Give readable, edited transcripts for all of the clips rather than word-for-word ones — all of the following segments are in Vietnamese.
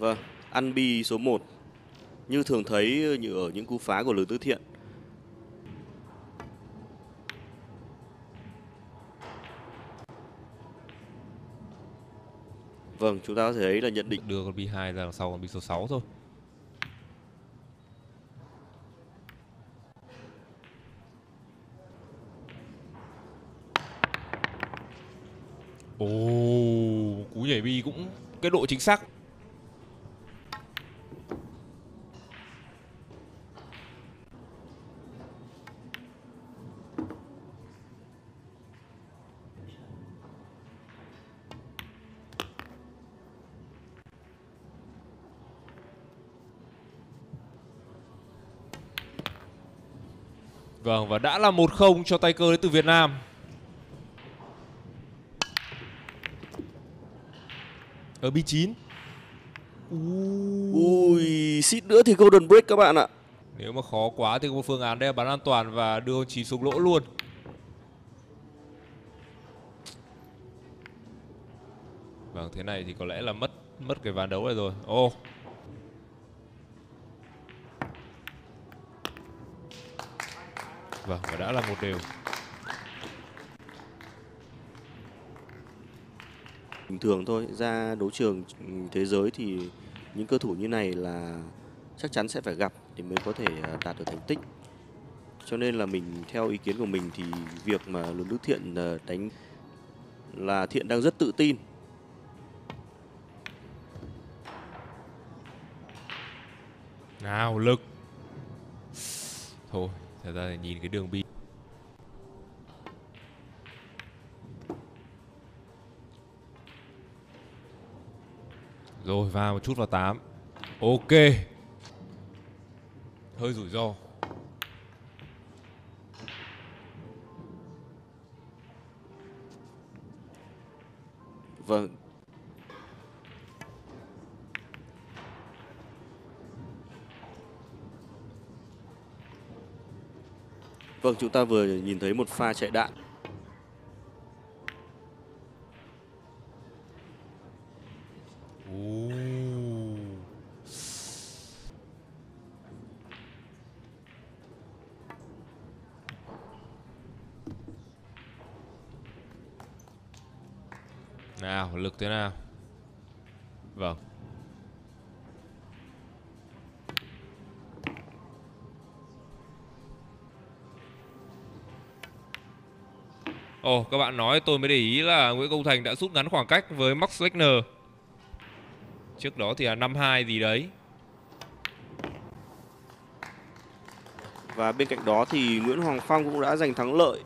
Vâng, ăn bi số 1 như thường thấy như ở những cú phá của Lương Tứ Thiện. Vâng, chúng ta có thể thấy là nhận định đưa con bi 2 ra đằng sau con bi số 6 thôi. Ồ, cú nhảy bi cũng cái độ chính xác. Vâng, và đã là 1-0 cho tay cơ đến từ Việt Nam. Ở bi 9. Ui, xít nữa thì golden break các bạn ạ. Nếu mà khó quá thì có một phương án đây là bắn an toàn và đưa con 9 xuống lỗ luôn. Vâng, thế này thì có lẽ là mất cái ván đấu này rồi. Ô. Vâng, và đã là 1-1. Bình thường thôi, ra đấu trường thế giới thì những cơ thủ như này là chắc chắn sẽ phải gặp để mới có thể đạt được thành tích. Cho nên là mình theo ý kiến của mình thì việc mà Lương Đức Thiện đánh là Thiện đang rất tự tin. Nào, lực. Thôi, thật ra thì nhìn cái đường bi. Rồi, vào một chút vào 8. Ok. Hơi rủi ro. Vâng. Vâng, chúng ta vừa nhìn thấy một pha chạy đạn. Nào, lực thế nào? Vâng. Ồ, các bạn nói tôi mới để ý là Nguyễn Công Thành đã rút ngắn khoảng cách với Max Lechner. Trước đó thì là 5-2 gì đấy. Và bên cạnh đó thì Nguyễn Hoàng Phong cũng đã giành thắng lợi.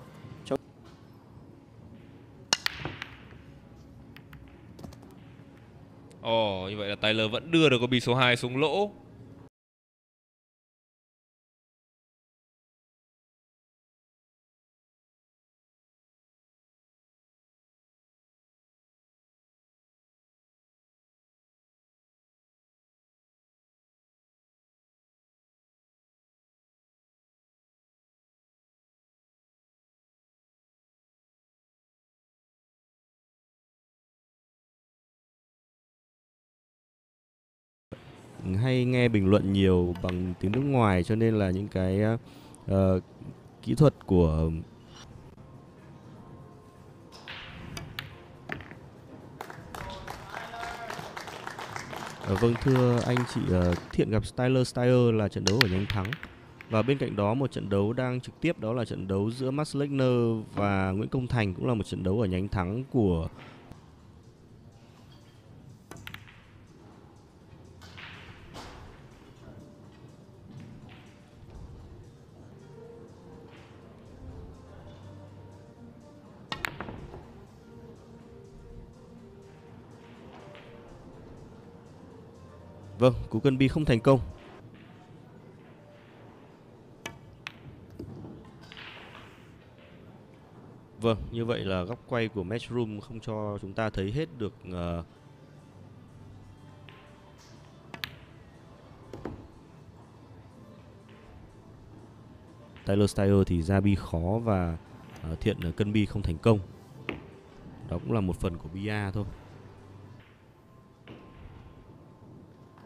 Ồ, như vậy là Tyler vẫn đưa được con bi số 2 xuống lỗ. Hay nghe bình luận nhiều bằng tiếng nước ngoài cho nên là những cái kỹ thuật của vâng, thưa anh chị, Thiện gặp Tyler Styer là trận đấu ở nhánh thắng. Và bên cạnh đó một trận đấu đang trực tiếp đó là trận đấu giữa Max Lechner và Nguyễn Công Thành, cũng là một trận đấu ở nhánh thắng của Vâng, cú cân bi không thành công. Vâng, như vậy là góc quay của Matchroom không cho chúng ta thấy hết được Tyler Styer thì ra bi khó và Thiện cân bi không thành công. Đó cũng là một phần của bia thôi.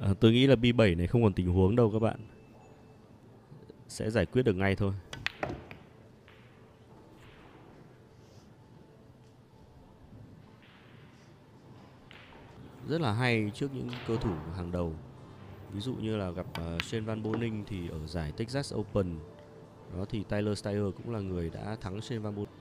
Tôi nghĩ là B7 này không còn tình huống đâu các bạn. Sẽ giải quyết được ngay thôi. Rất là hay trước những cơ thủ hàng đầu. Ví dụ như là gặp Shane Van Boening thì ở giải Texas Open. Đó thì Tyler Stier cũng là người đã thắng Shane Van Boening.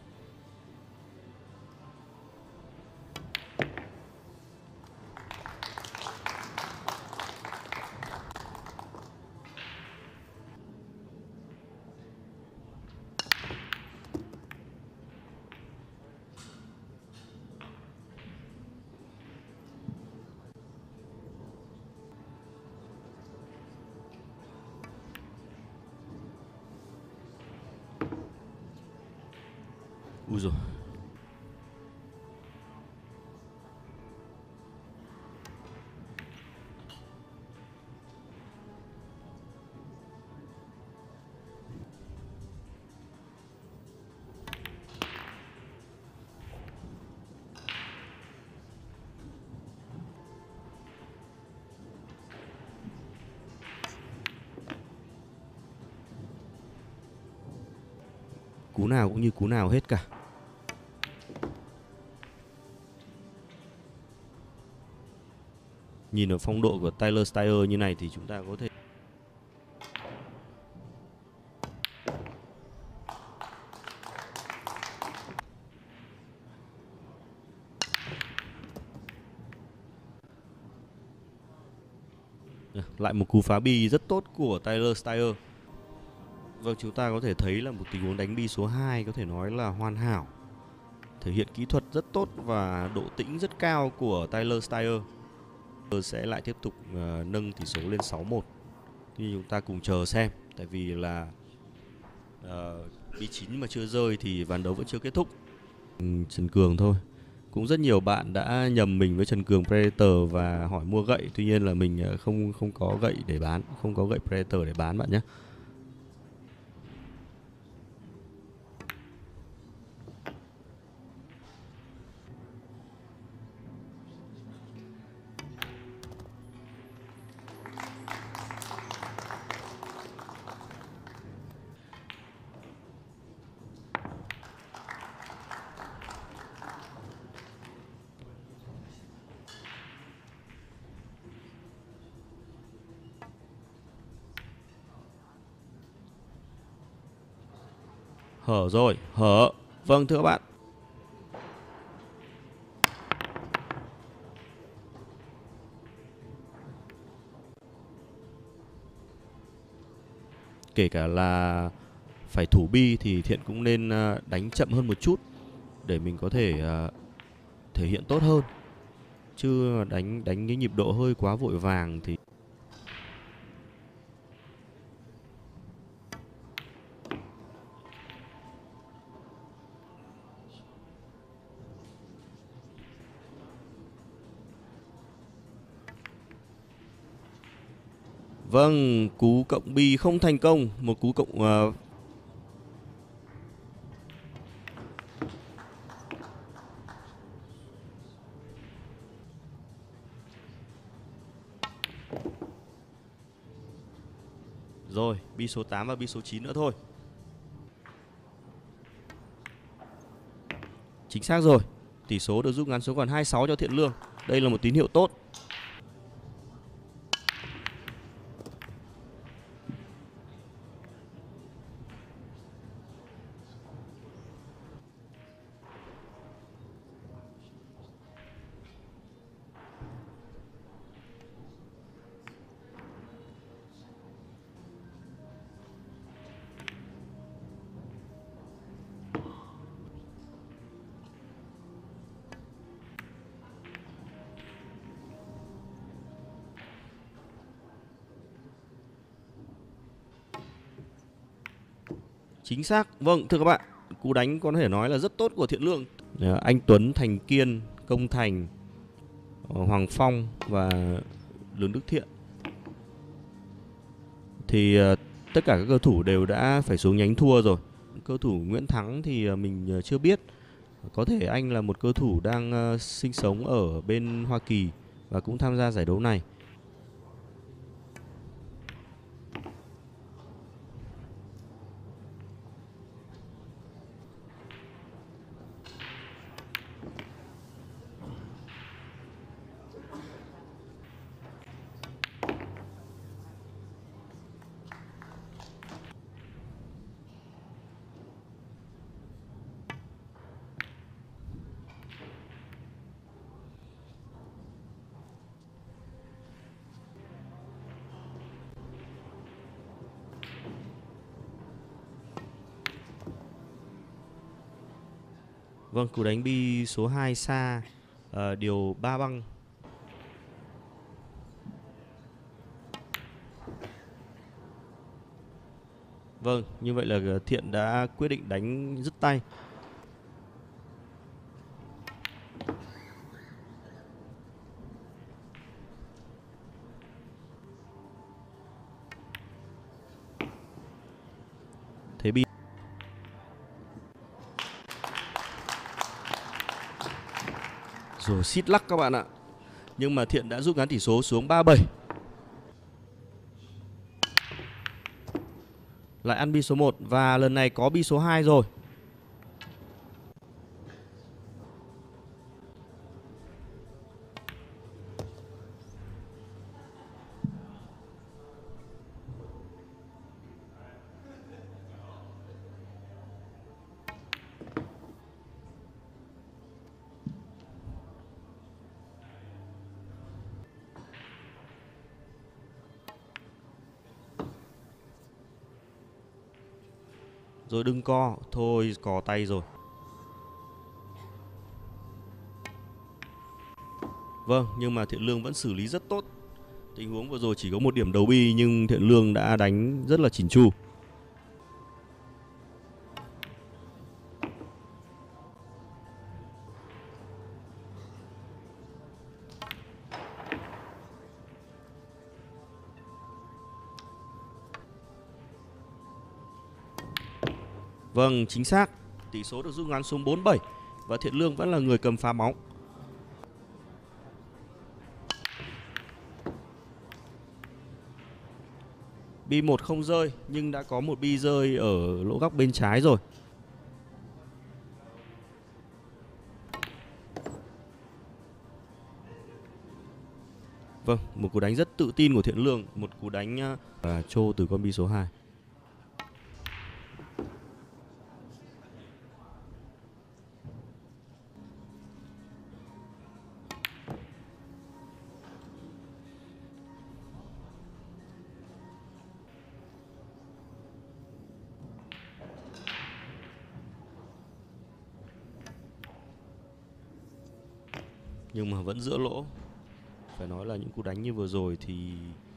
Úi dồi. Cú nào cũng như cú nào hết cả. Nhìn ở phong độ của Tyler Stier như này thì chúng ta có thể lại một cú phá bi rất tốt của Tyler Stier. Vâng, chúng ta có thể thấy là một tình huống đánh bi số 2 có thể nói là hoàn hảo. Thể hiện kỹ thuật rất tốt và độ tĩnh rất cao của Tyler Stier. Sẽ lại tiếp tục nâng tỷ số lên 6-1. Thì chúng ta cùng chờ xem. Tại vì là B9 mà chưa rơi thì ván đấu vẫn chưa kết thúc. Trần Cường thôi. Cũng rất nhiều bạn đã nhầm mình với Trần Cường Predator và hỏi mua gậy. Tuy nhiên là mình không có gậy để bán, không có gậy Predator để bán bạn nhé. Hở rồi, hở. Vâng thưa các bạn. Kể cả là phải thủ bi thì Thiện cũng nên đánh chậm hơn một chút để mình có thể thể hiện tốt hơn. Chứ đánh cái nhịp độ hơi quá vội vàng thì vâng, cú cộng bi không thành công, một cú cộng rồi, bi số 8 và bi số 9 nữa thôi. Chính xác rồi. Tỷ số được rút ngắn xuống còn 2-6 cho Thiện Lương. Đây là một tín hiệu tốt. Chính xác. Vâng, thưa các bạn, cú đánh có thể nói là rất tốt của Thiện Lương. Anh Tuấn, Thành Kiên, Công Thành, Hoàng Phong và Lương Đức Thiện thì tất cả các cơ thủ đều đã phải xuống nhánh thua rồi. Cơ thủ Nguyễn Thắng thì mình chưa biết. Có thể anh là một cơ thủ đang sinh sống ở bên Hoa Kỳ và cũng tham gia giải đấu này. Vâng, cú đánh bi số 2 xa, điều 3 băng. Vâng, như vậy là Thiện đã quyết định đánh dứt tay. Thế bi rồi xít lắc các bạn ạ. Nhưng mà Thiện đã rút ngắn tỷ số xuống 3-7. Lại ăn bi số 1 và lần này có bi số 2 rồi. Rồi đừng co, thôi cò tay rồi. Vâng, nhưng mà Thiện Lương vẫn xử lý rất tốt. Tình huống vừa rồi chỉ có một điểm đầu bi nhưng Thiện Lương đã đánh rất là chỉn chu. Vâng, chính xác. Tỷ số được rút ngắn xuống 4-7 và Thiện Lương vẫn là người cầm phá bóng. Bi 1 không rơi nhưng đã có một bi rơi ở lỗ góc bên trái rồi. Vâng, một cú đánh rất tự tin của Thiện Lương, một cú đánh trô từ con bi số 2. Nhưng mà vẫn giữa lỗ. Phải nói là những cú đánh như vừa rồi thì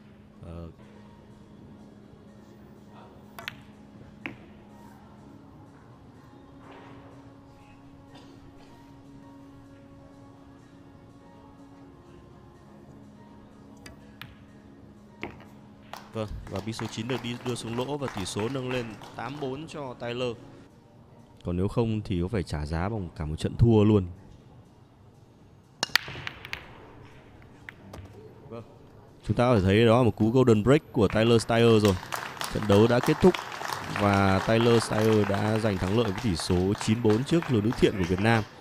vâng, và bi số 9 được đưa xuống lỗ và tỷ số nâng lên 8-4 cho Tyler. Còn nếu không thì có phải trả giá bằng cả một trận thua luôn. Vâng, chúng ta có thể thấy đó là một cú golden break của Tyler Styer rồi. Trận đấu đã kết thúc và Tyler Styer đã giành thắng lợi với tỷ số 9-4 trước lứa nữ Thiện của Việt Nam.